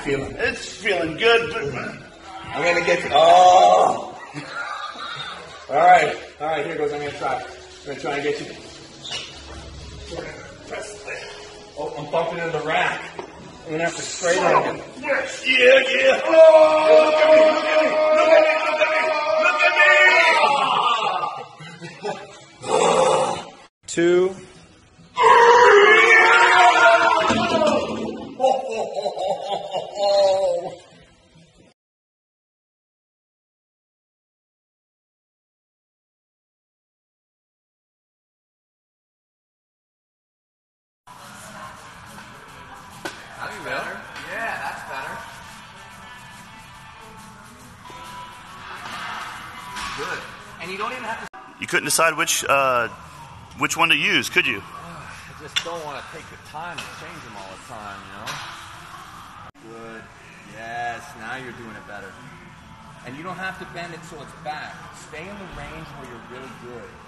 feeling? It's feeling good. I'm going to get you. Oh! All right, here goes. I'm going to try. I'm going to try and get you. Oh, I'm bumping into the rack. I'm going to have to straight on it. Yes, yeah. Oh! Look at me. 2. That's better. Yeah, that's better. Good. And you don't even have to... You couldn't decide which one to use, could you? I just don't want to take the time to change them all the time, you know? Good. Yes, now you're doing it better. And you don't have to bend it so it's back. Stay in the range where you're really good.